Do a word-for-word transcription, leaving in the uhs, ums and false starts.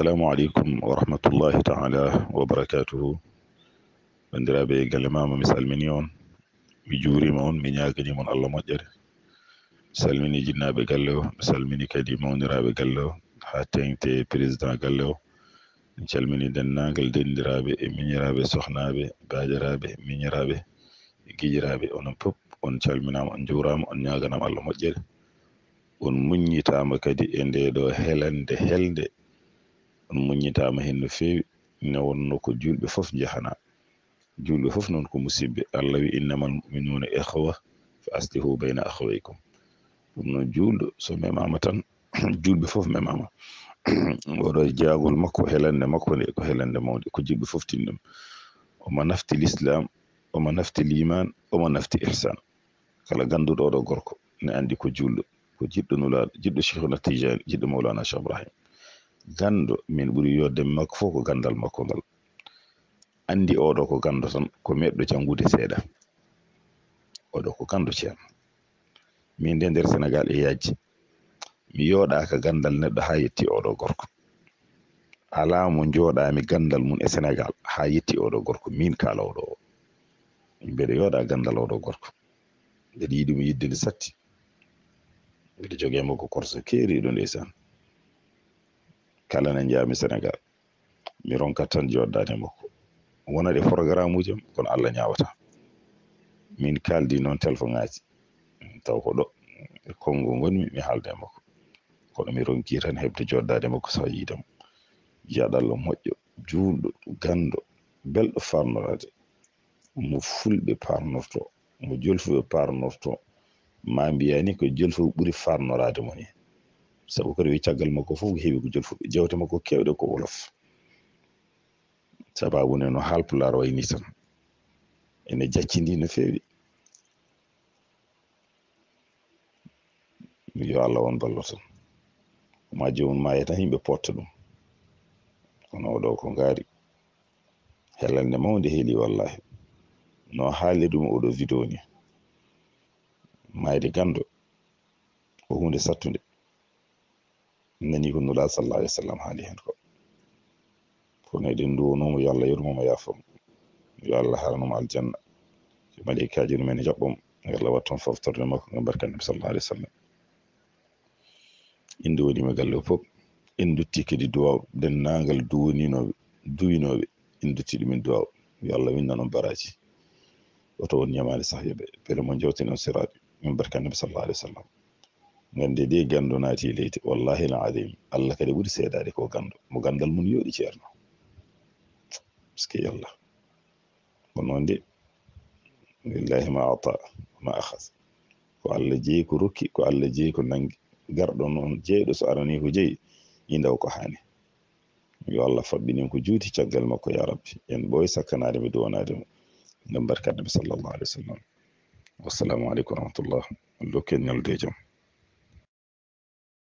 السلام عليكم ورحمة الله تعالى وبركاته. بندرابي قال ماما مسلمين يون بجوري مون من ياكني من الله مجر مسلميني جنا بقالو مسلميني كدي مون رابي قالو هاتين تي بريزدان قالو مسلميني دنا قال دين درابي من رابي سخنابي باجرابي من رابي جيرابي on pop on calminama on jurama on ñaganama Allah moƴƴere on muññitama kadi e nde ɗo helande helde on muññitama hen no fewi ne wonno ko julɓe fof jahana julɓe fof noon ko musibɓe Allah wi innamal mu'minuna ikhwa fa aslihu bayna akhawaykum ɗum noon julɗo so memama tan julɓe fof memama oɗo jagol makko helande makko nde ko helande mawde ko julɓe fof tin ɗum omo nafti l'islam omo nafti liman omo nafti ihsan kala ganduɗo oɗo gorko ne andi ko julɗo ko jiɗɗo nulaɗo jiɗɗo Cheikhuna Tijani jiɗɗo Mawlana Cheikh Ibrahim gando min ɓuri yodde makko fof ko gandal makko ngal andi oɗo ko gando tan ko meɗɗo jangude seeɗa oɗo ko gando ceerno min nde nder Sénégal e yajji mi yoɗaka gandal neɗɗo ha yetti oɗo gorko ala mo joɗami gandal mum e Sénégal ha yetti oɗo gorko min kalawɗo o mbeɗa yoɗa gandal oɗo gorko mbeɗa yiɗi mo yidde nde satti mbeɗa joguemo ko korso keeriɗo ndeysan kala nde jaami Sénégal mi ronkat tan joɗdade makko wona ɗe programme uji am kono Allah ñawata min kaldi noon téléphone ngaji taw ko ɗo e Congo gonmi mi haalde e makko kono mi ronki tan heɓde joɗdade makko saha yiidam jaɗallo moƴƴo julɗo gando belɗo farnorade mo fulɓe parnorto mo jolfuɓe parnorto ma mbiyani ko jolfuɓe ɓuuri farnorade mo ni sabu kadi wi caggal makko fof ko heewi ko jolfuɓe jewte makko kewɗe ko wolof sababu ne no haalpular wayni tan ene jaccidi no feewi yo Allah on ballo tan ma jomum maye tan yimɓe potta ɗum kono oɗo ko ngaari helande mawde heeli wallahi no haali ɗum oɗo vidéo ni mayde gando ko hunde sattude nani ko nula sallallahu alaihi wasallam haali hen ko kono eɗen duwonomo yo Allah yurmomo yafomo yo Allah haranomo aljanna so malaikaji ɗumen jaɓɓomo yo Allah watton foftorde makko ngam barka nabi sallallahu alaihi wasallam inde wonima galle o fof en dutti kadi duwaw dennagal duwoninoɓe duwinoɓe en dutti ɗumen duwaw yo Allah windan on baraji oto won ñamade sahyoɓe beele mo jewten on siraɓe min barka nabi sallallahu alaihi wasallam gande de gando naati leydi wallahi la adim Allah kadi ɓuuri seedade ko gando mo gandal mum yooɗi ceerno biske yallah ko noon de lillahi ma ata ma akhas ko Allah jeeyi ko rokki ko Allah jeeyi ko nangi garɗo noon jeyɗo so arani ko jeeyi indaw ko hani yo Allah fabbinen ko juuti caggal makko ya rabbi en ɓooy sakkanade mi duwanade mo ngam barkat nabi sallallahu alaihi wasallam wassalamu aleykum wa rahmatullah dokken ñalde jaam